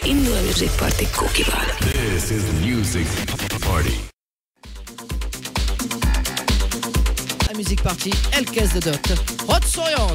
Indul a Music Party Kókival. This is Music Party. A Music Party elkezdődött. Hadd szóljon!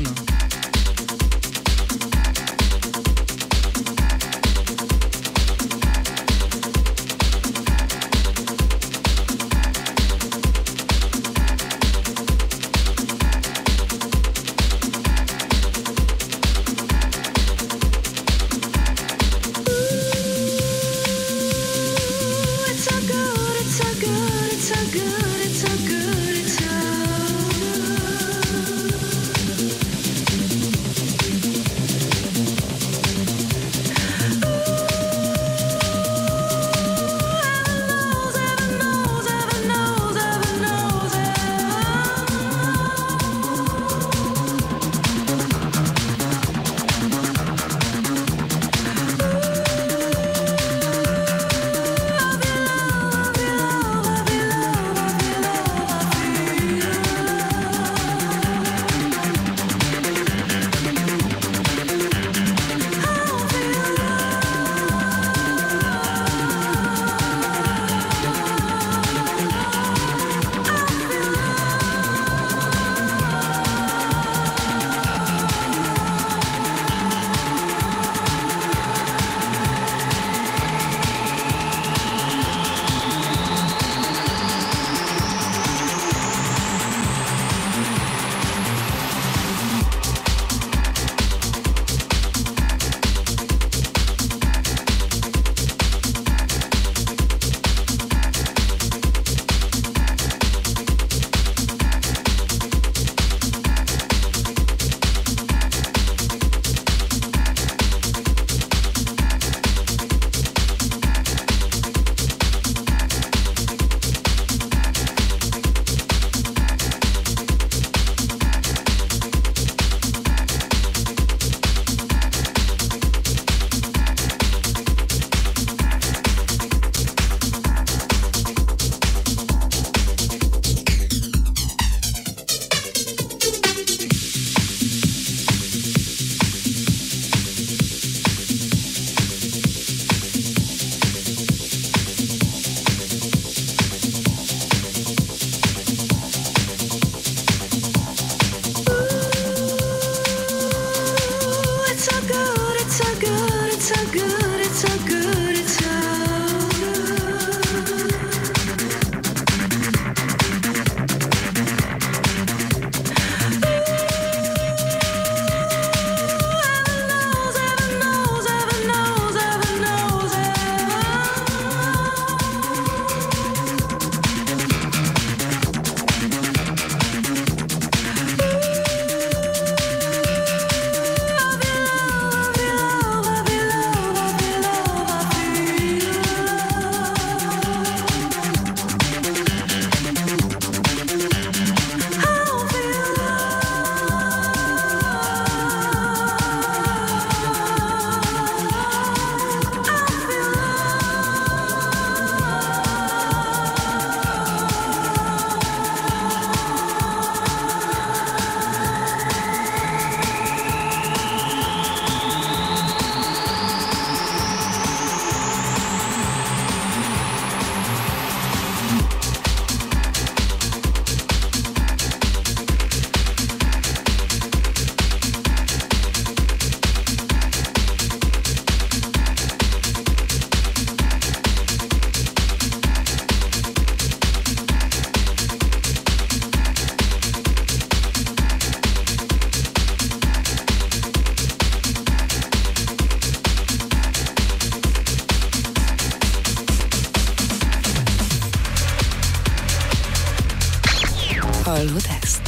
Hallod ezt?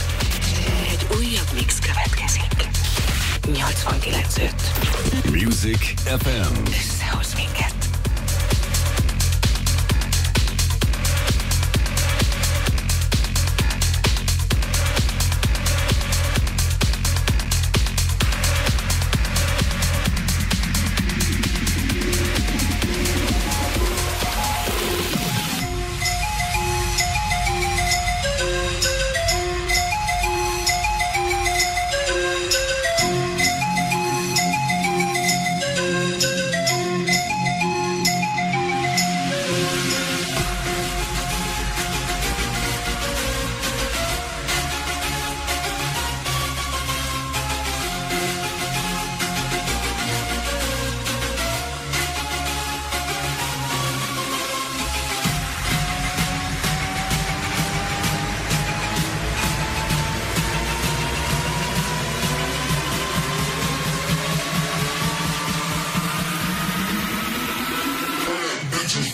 Egy újabb mix következik. 89.5 Music FM. Összehoz minket.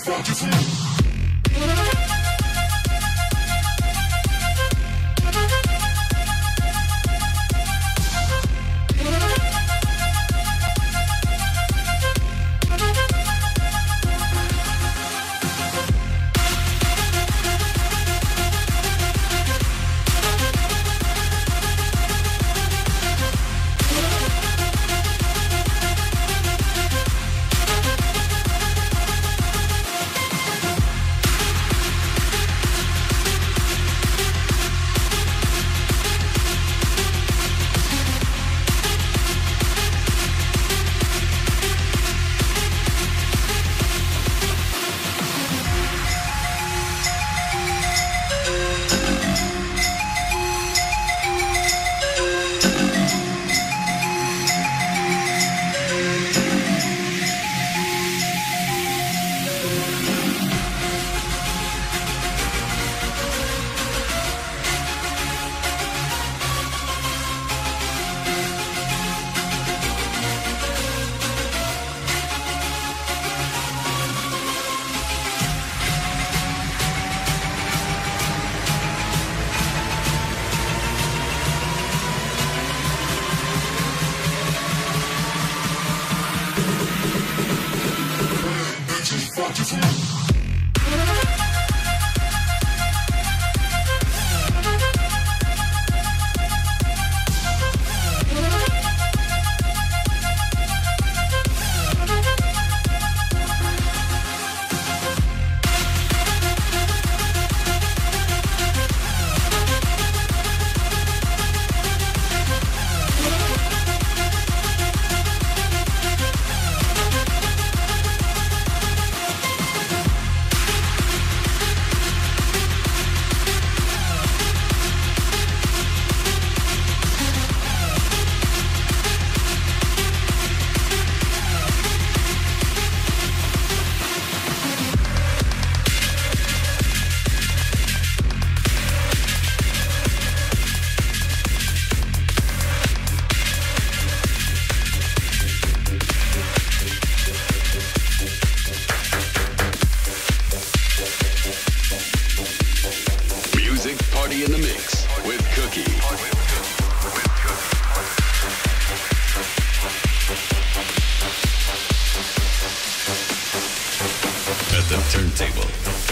turntable,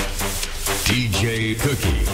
DJ Cookie.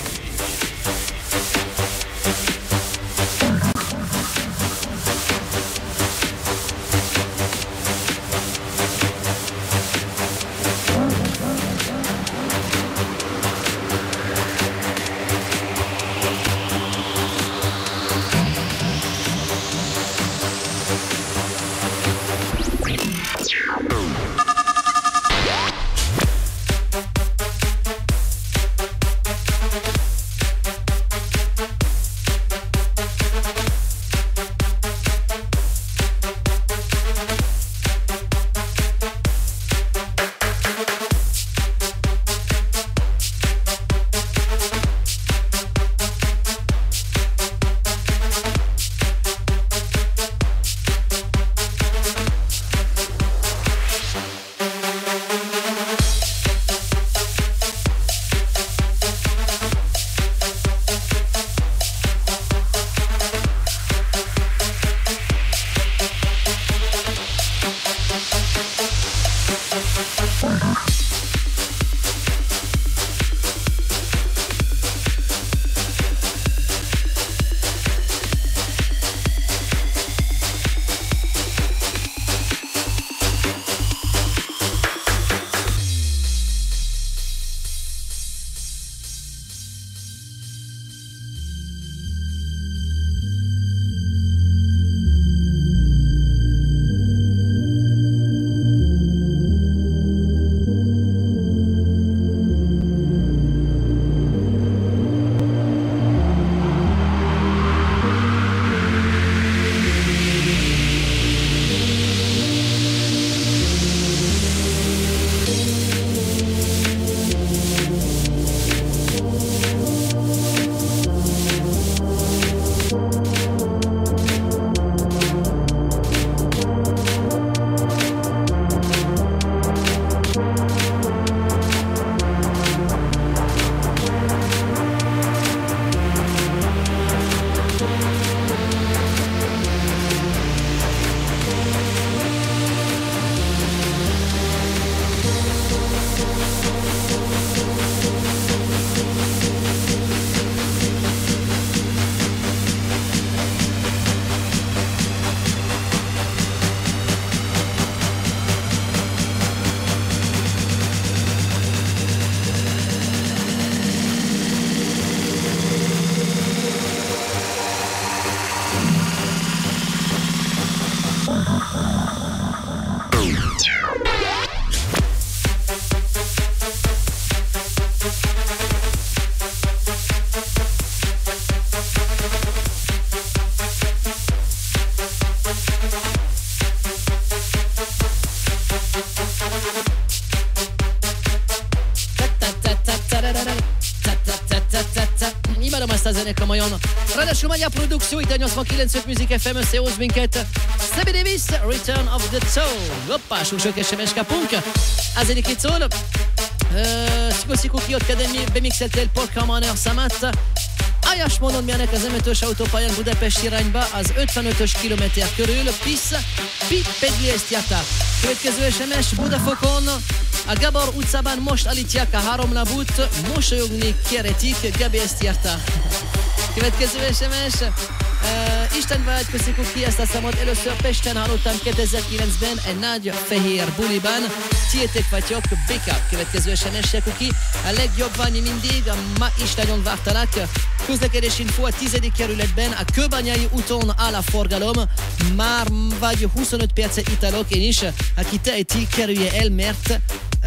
a zeneka majon. Ráadásul megy a produkció, itt a 89.5 Music FM összehoz minket. Stevie Davis, Return of the Soul. Hoppá, sok SMS kapunk. A zenekét szól. Szikó kijött kedemi, bemixelte el Paul Kammaner számát. Ályás módon mérnek az M5-ös autópályán Budapest irányba az 55-ös kilométer körül. Pedli ezt járta. Következő SMS Budafokon. A Gábor utcában most állítják a 3 lábút. Mosolyogni kéretik. Gabi ezt járta. Következő SMS. Isten vágy, köszönjük ki ezt a számot. Először Pesten hallottam 2009-ben egy nagy fehér buliban. Tiétek vagyok, backup. Következő SMS-e kuki. A legjobb ványi mindig, ma is nagyon vártalak. Közlekedés info a 10. kerületben, a Kőbányai úton áll a forgalom. Már vagy 25 percet italok én is. Aki teheti, kerülje el, mert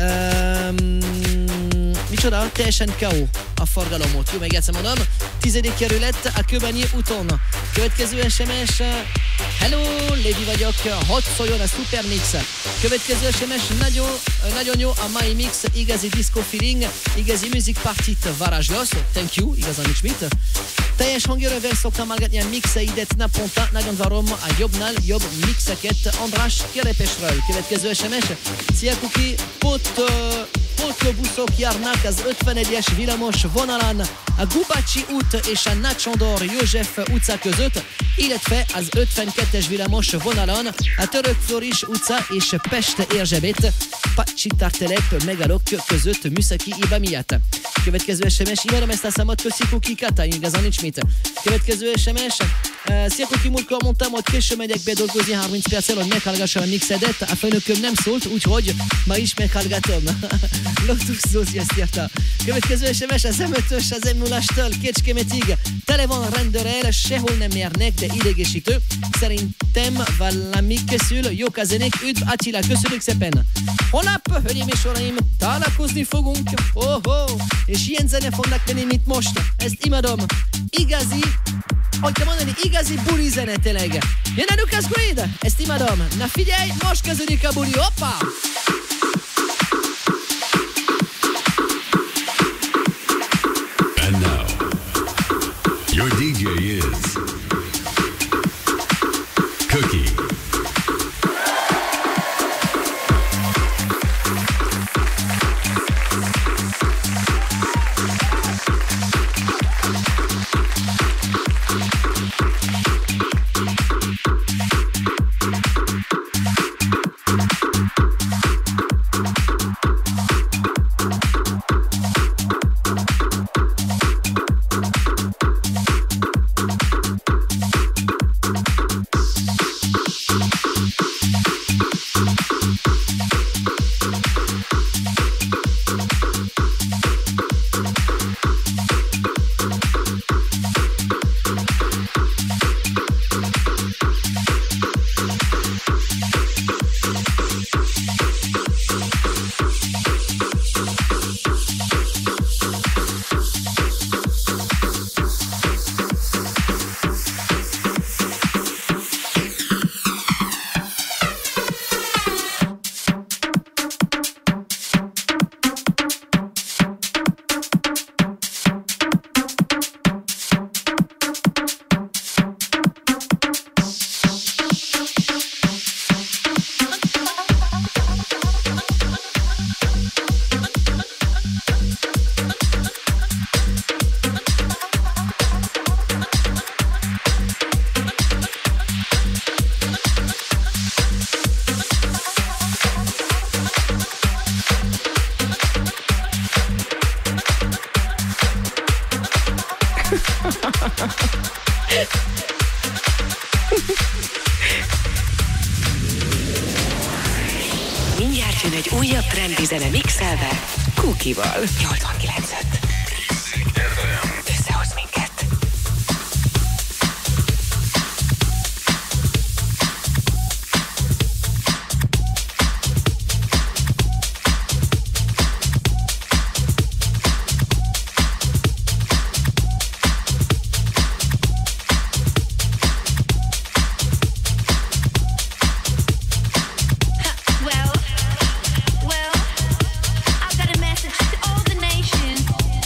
micsoda? Teljesen K.O. a forgalomot. Jó, még egyszer mondom. 10. kerület a Kőbányi úton. Következő SMS. Hello, Lévi vagyok. Hadd szóljon a Super Mix. Következő SMS. Nagyon jó a mai mix. Igazi disco feeling. Igazi music partit varázslos. Thank you. Igazán nincs mit. Teljes hangjörevel szoktam hallgatni a mixeidet naponta. Nagyon várom a jobbnál jobb mixeket. András Kerepesről. Következő SMS. Szia Kuki. Pótlóbuszok járnak az 51-es villamos vonalán a Gubacsi út és a Nácsandor József utca között, illetve az 52-es villamos vonalon a Török Floris utca és Pest Erzsébet Pacsi Tartelep megalok között műszaki hiba miatt. Következő SMS, imádom ezt a számot, köszi Kuki Kata, igazán nincs mit. Következő SMS, szia Kuki, múltkor mondtam, hogy később megyek bedolgozni 30 perccel, hogy meghallgassam a mixedet, a főnököm nem szólt, úgyhogy ma is meghallgatom. Lotus Zózi ezt írta. Következő SMS, az M5-ös, az M0-től Kecskemetig tele van rendőrrel, sehol nem érnek, de idegesítő. Szerintem valami készül, jók a zenék, üdv Attila, köszönjük szépen. Holnap, hölgyeim és uraim, találkozni fogunk, és ilyen zene fognak menni, mint most. Ezt imádom. Igazi, hogy kell mondani, igazi buli zene tényleg. Jön a Lucas Grade, ezt imádom. Na figyelj, most kezdődik a buli, hoppá! And now, your DJ is Cookie. Mindjárt jön egy újabb trendi zene mixelve Kukival. 89.5. Összehoz minket. Well, I've got a message to all the nations.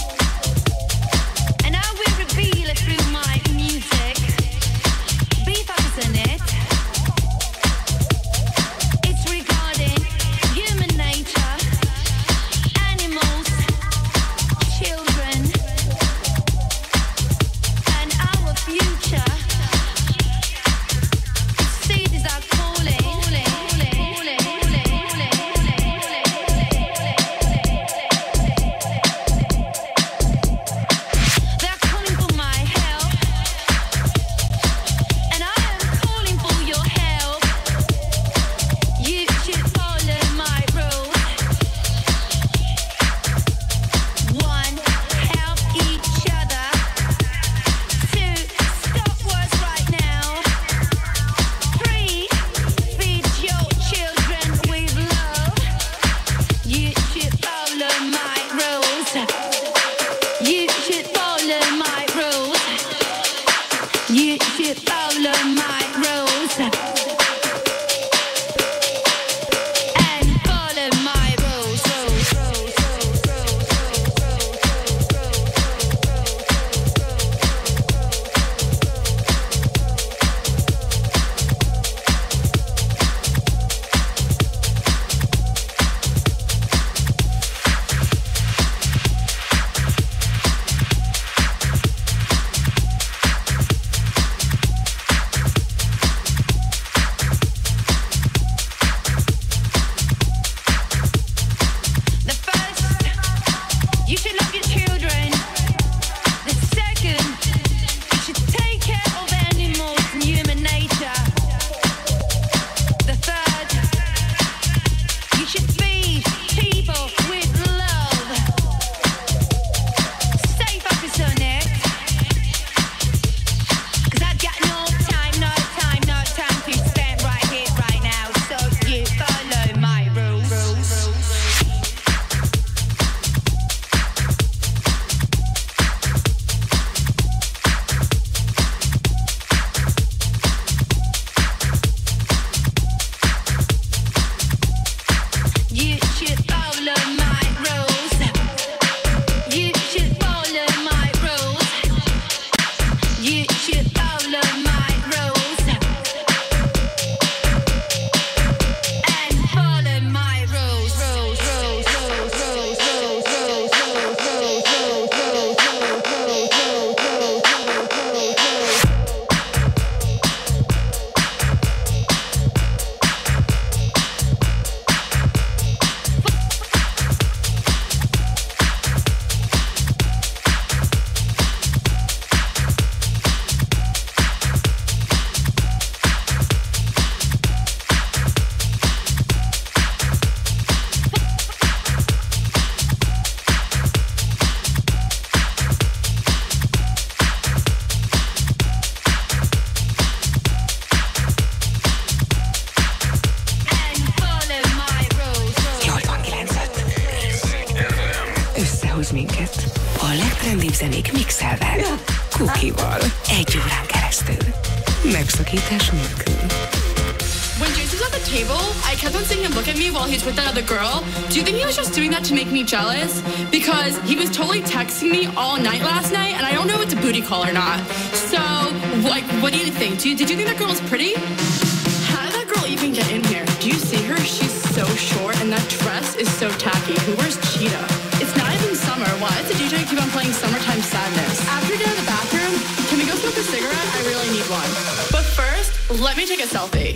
összehoz minket. A legtrendibb zenék mixelve. Kukival. 1 órán keresztül. Megszakítás nélkül. When Jason was at the table, I kept on seeing him look at me while he's with that other girl. Do you think he was just doing that to make me jealous? Because he was totally texting me all night last night, and I don't know if it's a booty call or not. So, like, what do you think? Did you think that girl was pretty? How did that girl even get in here? Do you see her? She's so short, and that dress is so tacky. Who wears cheetah? It's not even summer. Why does the DJ keep on playing Summertime Sadness? After we get out of the bathroom, can we go smoke a cigarette? I really need one. But first, let me take a selfie.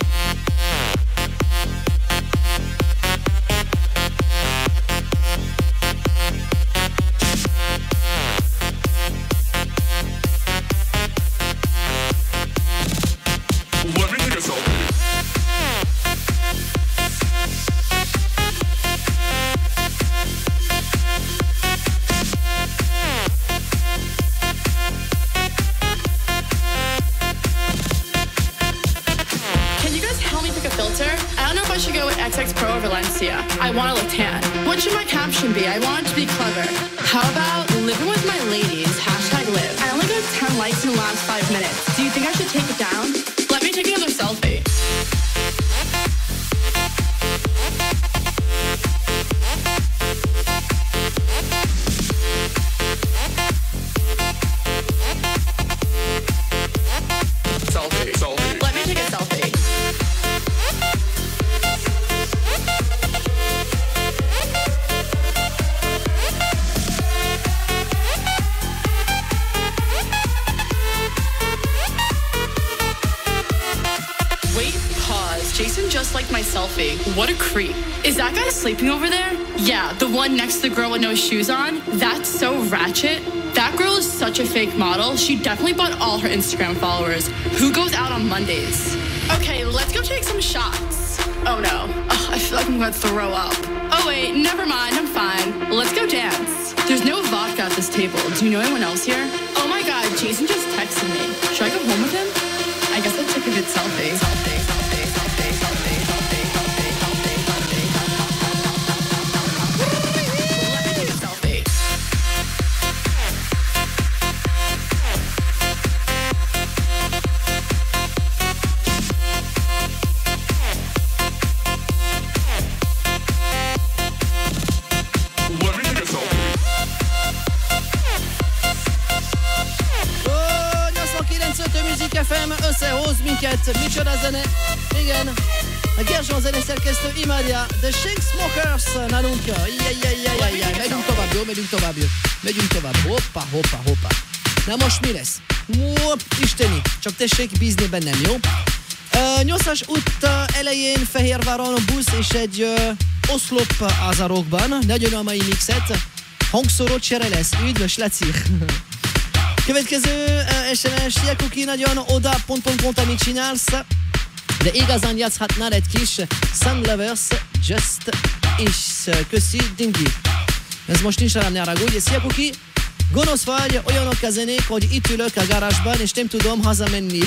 I want to look tan. What should my caption be? I want it to be clever. How about living with my ladies? #live. I only got 10 likes in the last 5 minutes. Do you think I should take it down? Let me take another selfie. Let me take a selfie. Just like my selfie. What a creep. Is that guy sleeping over there? Yeah, the one next to the girl with no shoes on. That's so ratchet. That girl is such a fake model. She definitely bought all her Instagram followers. Who goes out on Mondays? Okay, let's go take some shots. Oh no. I feel like I'm gonna throw up. Oh wait, never mind, I'm fine. Let's go dance. There's no vodka at this table. Do you know anyone else here? Oh my god, Jason just texted me. Should I go home with him? I guess I'll take a good selfie. Összehoz minket, micsoda zene, igen, a Gerzson zeneszerkesztő imádja, The Chainsmokers nálunk, megyünk tovább, jó, megyünk tovább, hoppa. Na most mi lesz? Isteni, csak tessék bízni bennem, jó? 8-as út elején Fehérváron busz és egy oszlop az a rockban, nagyon a mai mixet, hangszóró csere lesz, üdvös Laci! Következő SMS, Jakuki, nagyon oda, amit csinálsz, de igazán játszhatnál egy kis Sun Lovers, Just is, köszi, Dingi. Ez most nincs rám, ne haragudj, ez Jakuki, gonosz vagy, olyanok a zenék, hogy itt ülök a garázsban, és nem tudom hazamenni.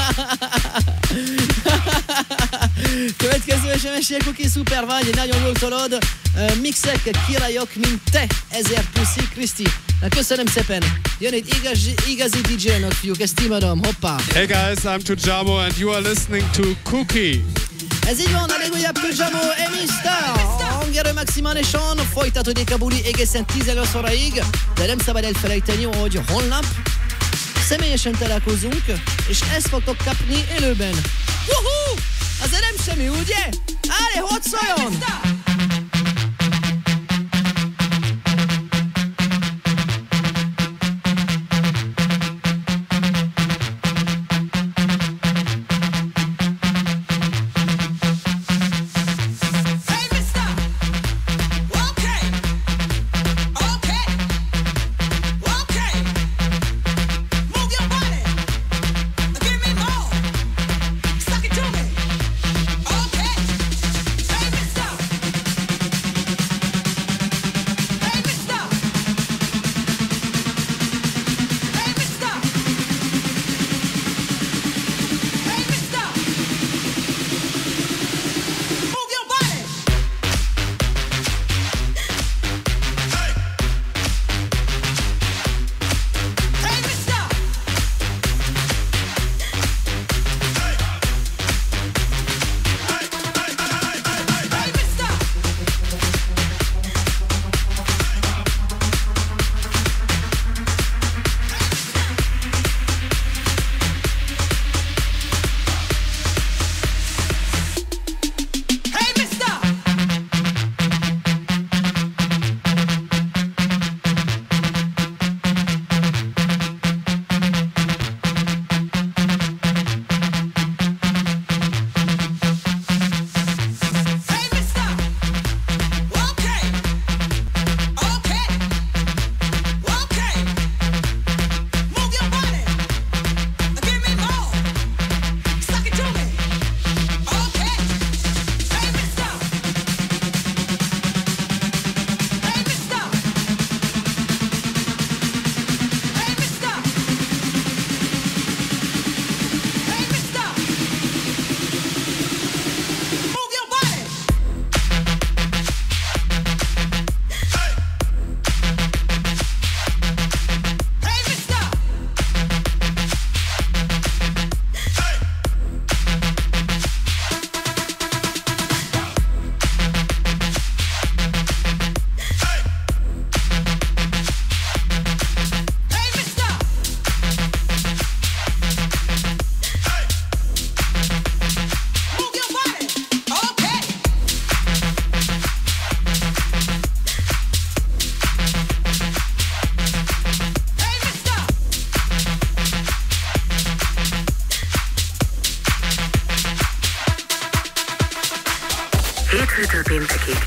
Következő SMS, Jakuki, szuper vagy, nagyon jól tolod, mixek, királyok, mint te, 1000 puszi, Kriszti. Na, köszönöm szépen. Jön egy igazi DJ-nak, fiúk, ezt imádom, hoppá. Hey guys, I'm Tujamo and you are listening to Cookie. Ez így van, a legújabb Tujamo Emista. Hangerő maximálisan folytatódik a buli egészen 18 óraig, de nem szabad elfelejteni, hogy holnap személyesen találkozunk, és ezt fogtok kapni élőben. Woohoo! Azért nem semmi, ugye? Állj, hogy szóljon!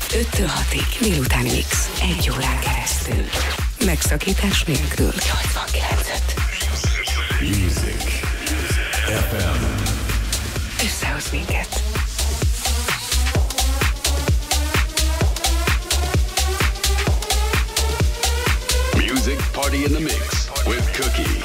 5-től 6-ig délutáni mix. 1 órán keresztül. Megszakítás nélkül. 89.5. Music FM. Összehoz minket. Music Party in the Mix with Cookie.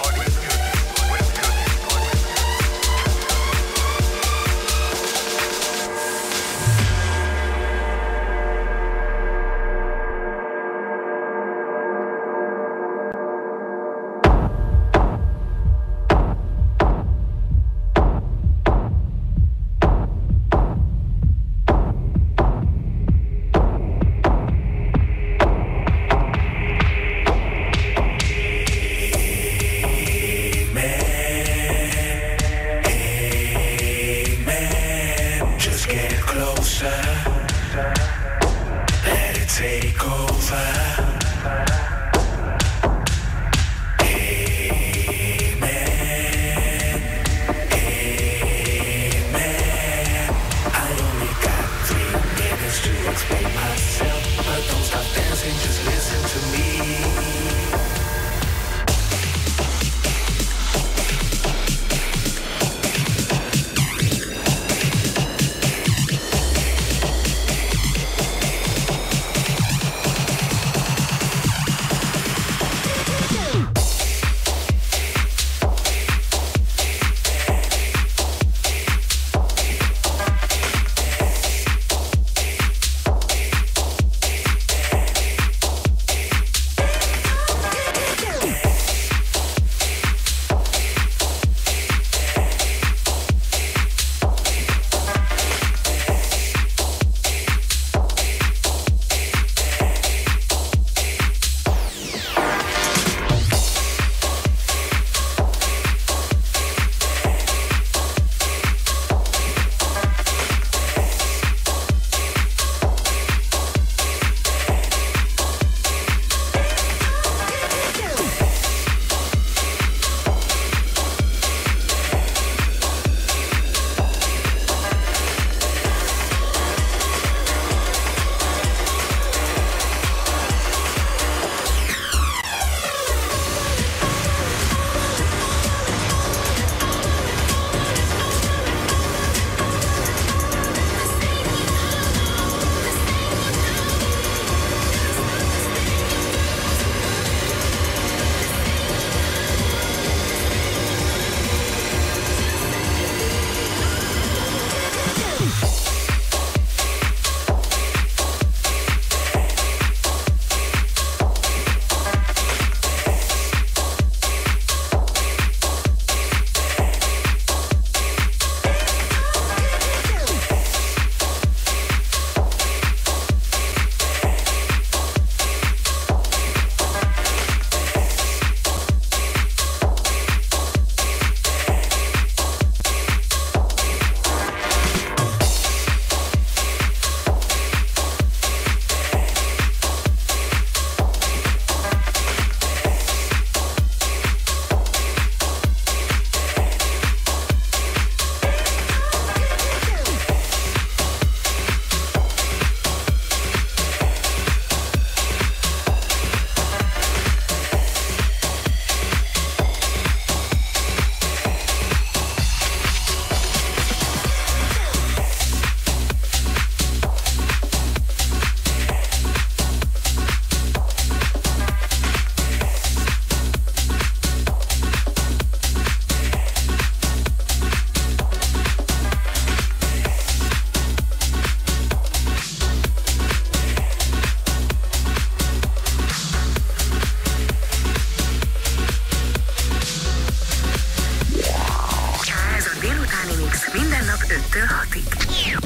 Minden nap 5-től 6-ig.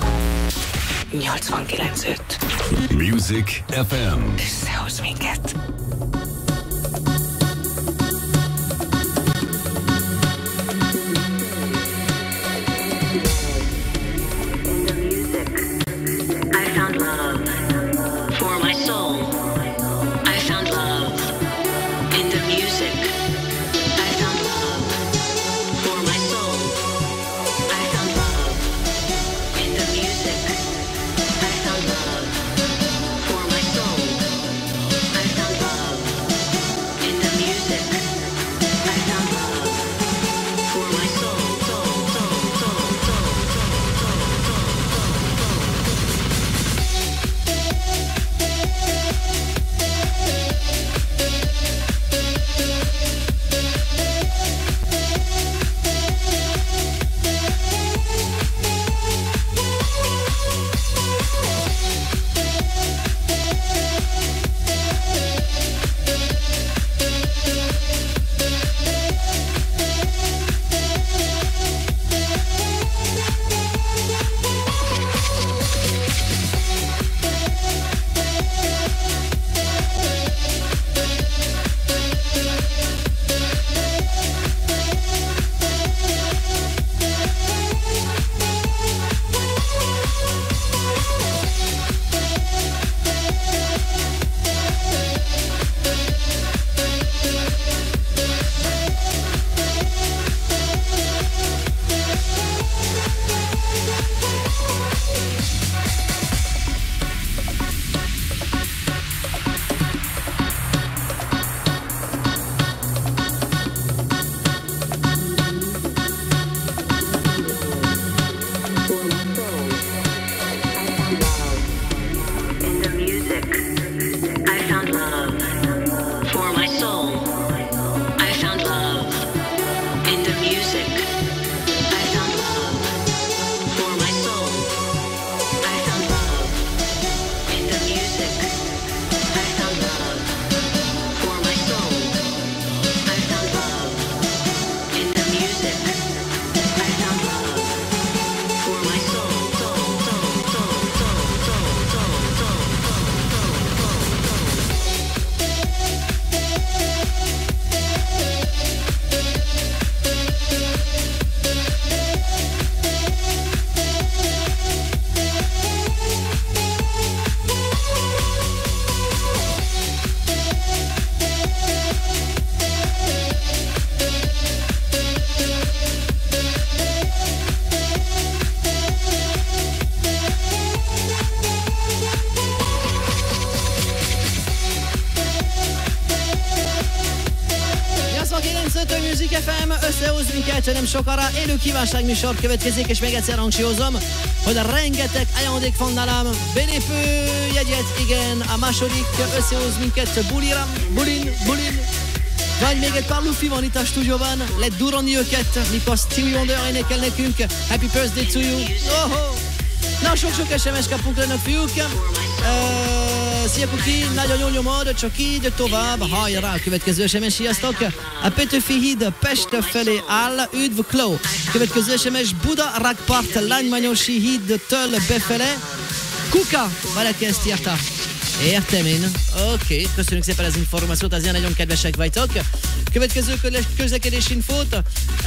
89.5. Music FM. Összehoz minket. 955 Music FM, összehoz minket, nem sokára élő kívánságműsor következik, és még egyszer hangsúlyozom, hogy rengeteg ajándék van nálam, belépő jegyet, igen, a második összehoz minket bulin, vagy még egy pár lufi van itt a stúdióban, lehet durrani őket, mikor Stevie Wonder énekel nekünk, Happy Birthday to you, na sok SMS kapunk lennek fiúk. Szia Kuki, nagyon jól nyomod, csak így tovább, hajrá, következő SMS, sziasztok! A Petőfi híd Pest felé áll, üdv Kló! Következő SMS, Buda Rakpart, Lánymányosi hídtől befele, Kuka! Valaki ezt írta. Értem én. Oké, köszönjük szépen az információt, azért nagyon kedvesek vagytok. Következő közlekedés infót.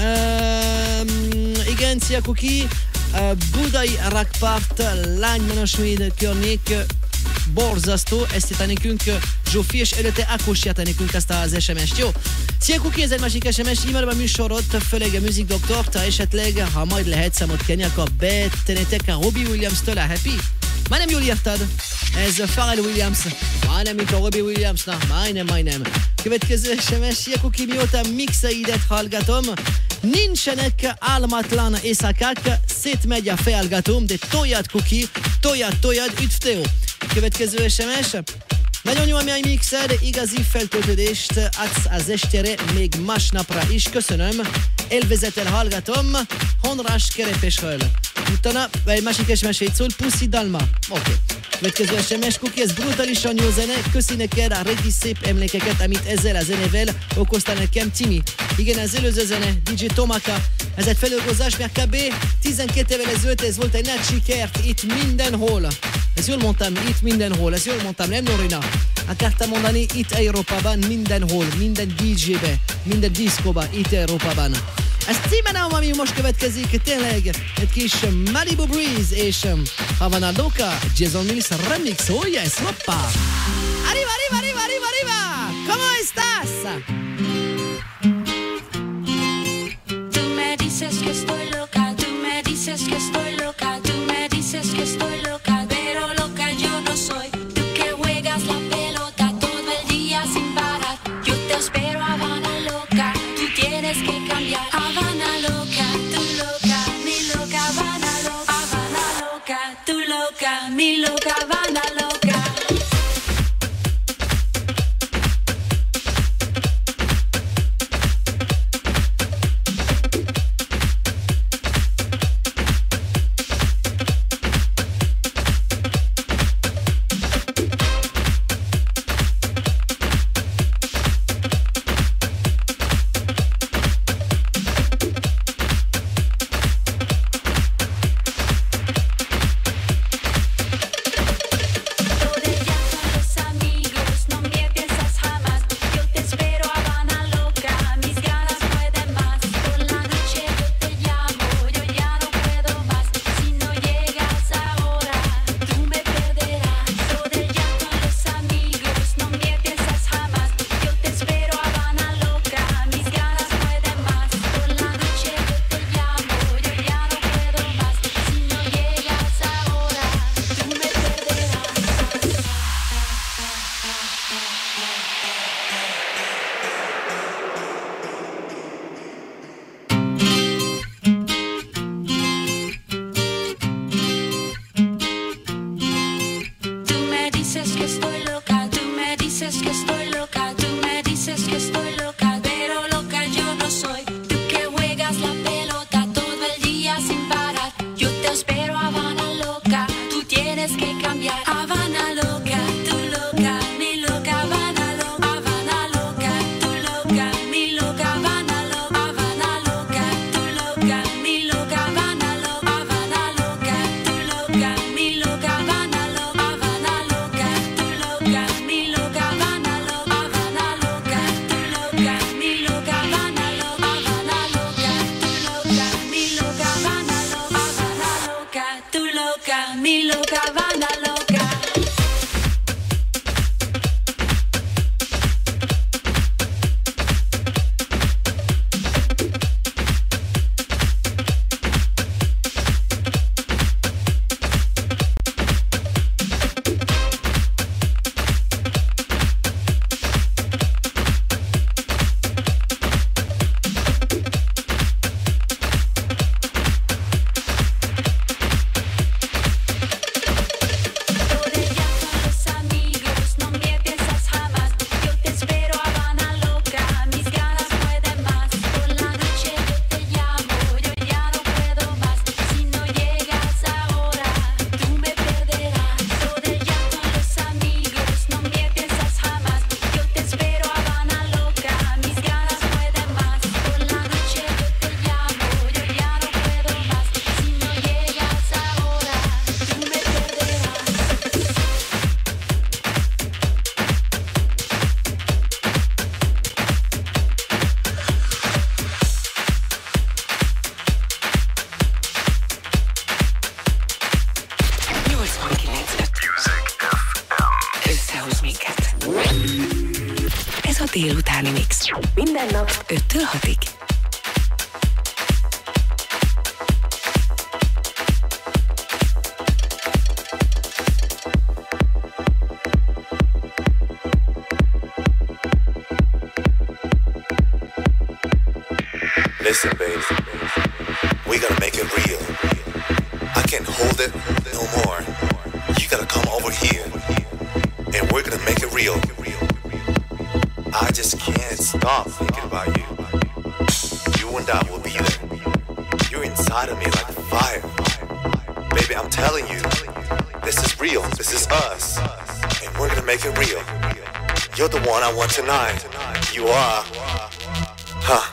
Igen, szia Kuki! Budai Rakpart, Lánymányosi környék, borzasztó, ezt írta nekünk Zsófi, és előtte Ákos írta nekünk ezt az SMS-t, jó? Szia Kuki, ez egy másik SMS, imádom a műsorot, főleg a Music Doctor-t, esetleg, ha majd lehet számot kérni, akkor betenetek a Robbie Williams-től a Happy. Majdnem jól írtad, ez Pharrell Williams, majdnem mint a Robbie Williams, na, majdnem. Következő SMS, szia Kuki, mióta mixeidet hallgatom, nincsenek álmatlan éjszakák, szétmegy a fejhallgatóm, de toljad Kuki, toljad, üdv Teó. Következő SMS, nagyon jó, ami a mixed, igazi feltöltődést adsz az estére, még másnapra is, köszönöm, élvezettel hallgatom, Honrás Kerepesről. Utána, egy másik SMS így szól, Puszi Dalma. Oké. Következő SMS, Kuki, ez brutálisan jó zene, köszi neked a régi szép emlékeket, amit ezzel a zenével okoztál nekem, Timi. Igen, az előző zene, DJ Tomaka, ez egy feldolgozás, mert kb. 12 évvel ezelőtt ez volt egy nagy sikert itt mindenhol. Ez jól mondtam, itt mindenhol, ez jól mondtam, nem Norina? Akartam mondani, itt Európában, mindenhol, minden DJ-be, minden diszkóba, itt Európában. Ez címen, ami most következik, tényleg egy kis Malibu Breeze és Havana Loca, Jason Mills remix, oh yes, hoppa! Arriva! ¿Cómo estás? Tú me dices que estoy loca, tú me dices que estoy loca, tú me dices que estoy loca, pero loca yo no soy. Tú que juegas la pelota todo el día sin parar, yo te espero, Habana loca, tú tienes que cambiar. Habana loca, tú loca, mi loca, Habana loca, tú loca, mi loca, Habana loca. minket. Ez a délutáni mix. Minden nap 5-től 6-ig. Listen, babe, we gotta make it real. I can't hold it no more. You gotta come over here, and we're gonna make it real. I just can't stop thinking about you. You and I will be there. You're inside of me like fire. Baby, I'm telling you, this is real. This is us, and we're gonna make it real. You're the one I want tonight. You are, huh?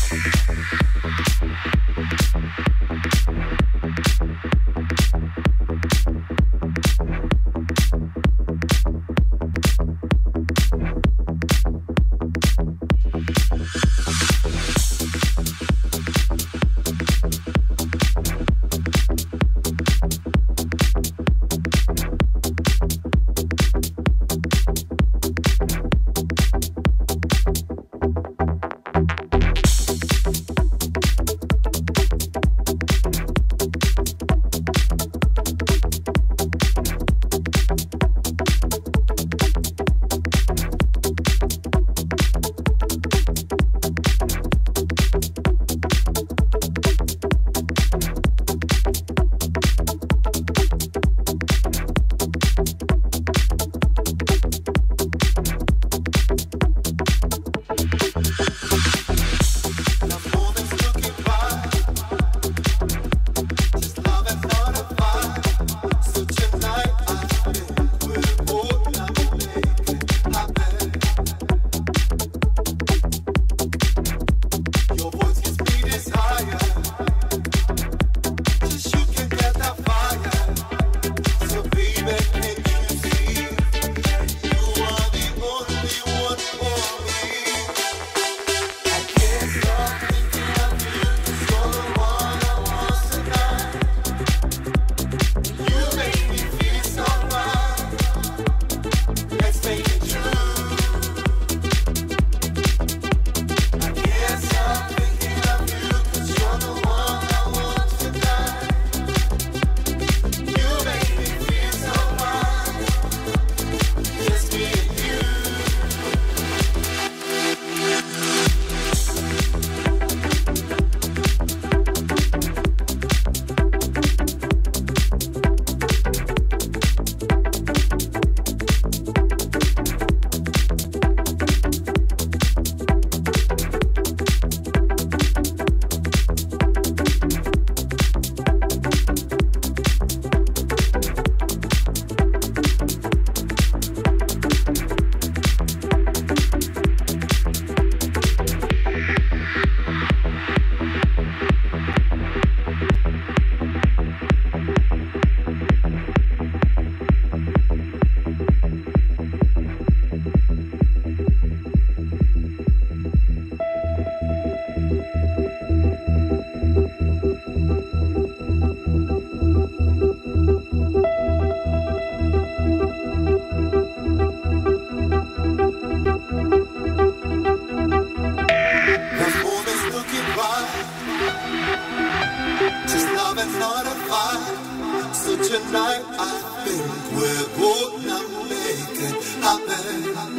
tonight I think we're gonna make it happen.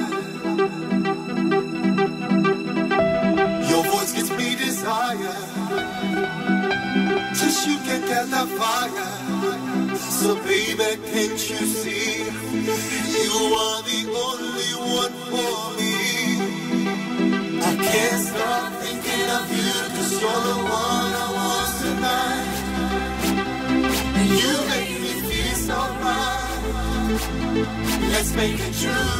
Your voice gives me desire, just you can get that fire. So baby, can't you see, you are the only one for me. I can't stop thinking of you, 'cause you're the one I want tonight. And you make me feel so right. Let's make it true.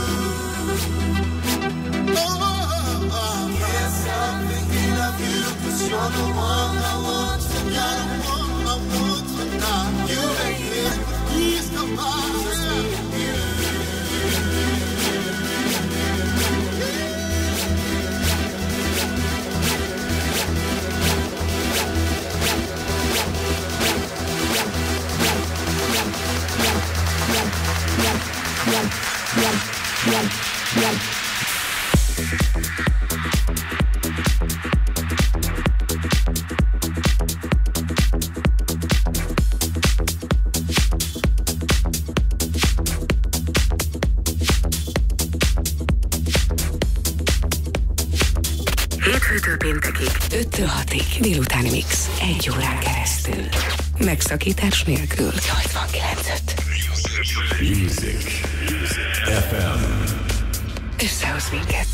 Oh, can't stop thinking of you, 'cause you're the one I want tonight. You make me feel so right. Hétfőtől péntekig, 5-től 6-ig délutáni mix. 1 órán keresztül. Megszakítás nélkül. 89.5. Music FM. Összehoz minket.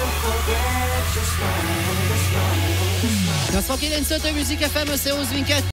Music FM, összehozz minket